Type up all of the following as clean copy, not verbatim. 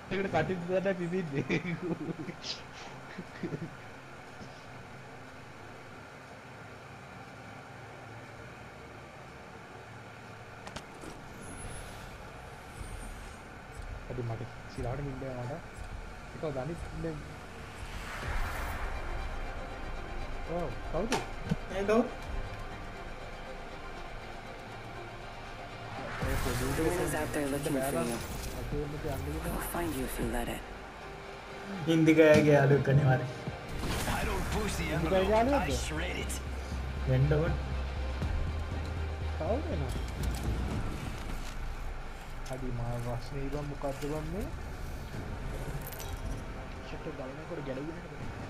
ඒකට කටින් දාලා පිපින්නේ. අද මට සිරාට මින්ද මට ඒක ගණිත ඉන්නේ. ඔව් කවුද? ඒ කවුද? Whoever's out there looking for you. We'll find you if you let it. Hindi ගෑගේ යාළුවෙක් අනිවාර්යෙන්. I don't push the envelope. I shred it. වෙන්න ඕන. කවුද නෝ? හරි මා රස්නේ ඉබම් මොකද්ද බන්නේ? චට් ගලනකොට ගැලුවේ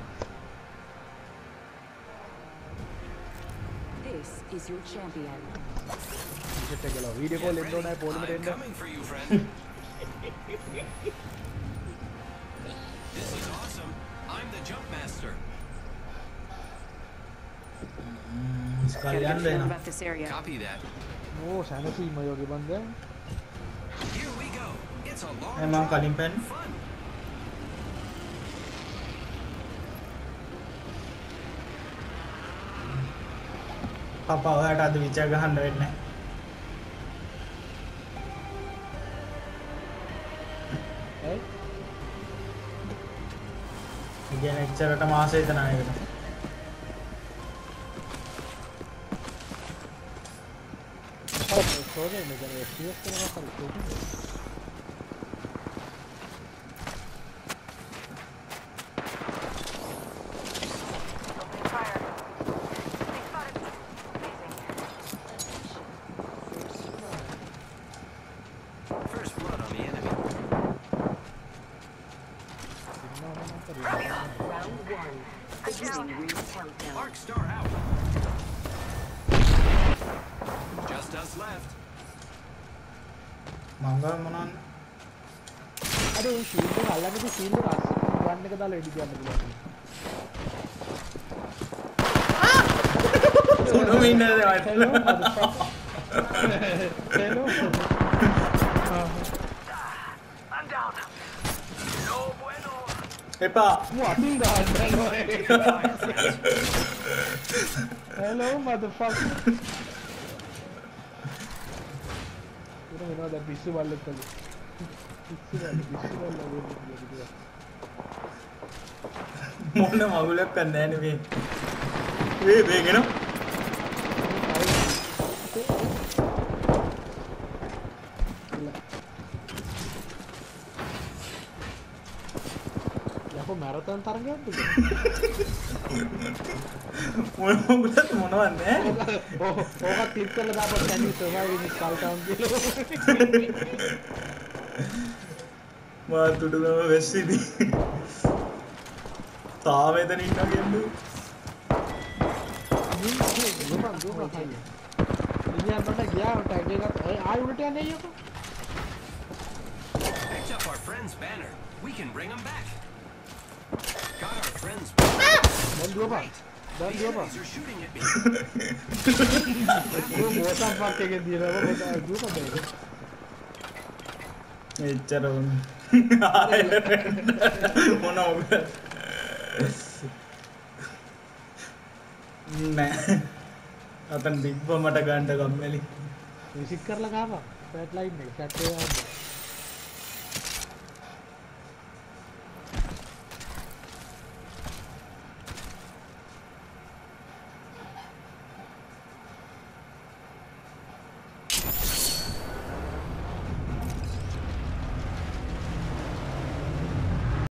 This is your champion. චට් ගලව වීඩියෝ කෝල් එන්න ඕනේ පොලිමට එන්න. Coming for you, friend. This is awesome. I'm the jump master. ස්කල් යන්න Feeling වෙනවා. about this area. Copy that. ඕ සනසීම යෝගේ බන්ද. Here we go. It's a long මම කලින් පැන්න. fun. පපා ඔයාට අද විච ගහන්න වෙන්නේ ඇයි? ඉගෙන එච්චරට මාසෙ හිතන අයකට. සෝදේ මෙතන FPS කරනවා කරේ. First blood on the enemy. Round one. Beginning ring countdown. Arc star out. Just us left. Mangal මොනවද? අර ඒ ෂීල්ඩ් එක අල්ලන්නේ ෂීල්ඩ් එක ගන්න එක දාලා එඩි කියන්න පුළුවන්. සුණු මින්නද වයිට්. Hello. I'm down. No bueno. එපා. මු අතින් ගහන්න ඕනේ. Hello motherfucker. You know that piece of wallet. මොන මගුලක් කරන්නේ නැහැ නේ මේ. වේගෙන. යකෝ මැරතන් තරගයක්ද? මොන මගුලක් මොනවද නැහැ. ඕක ක්ලික් කරලා දාපන් කැනි survive in Skulltown කියලා. මා තුඩුම වෙස්සිදී. තාම එතන ඉන්නවා කියන්නේ. දුපන් හයිය. ඉන්දියානු වලට ගියා ටැග් එකක් ආයෙ උඩට යන්නේ යකෝ. Picked up our friend's banner. We can bring him back. Got our friend's දැන් දුපන්. දැන් The දුපන්. enemies are shooting at me. මොකක්ද ෆක් එකේ දිනව දුපන් දෙන්න. එච්චර වුණ. මොන ඔබ. නෑ. අතන බිග්බ මට ගන්න කම්මැලි. විසික් කරලා ගාවා. ෆ්ලැට් ලයින් එක කැට් එක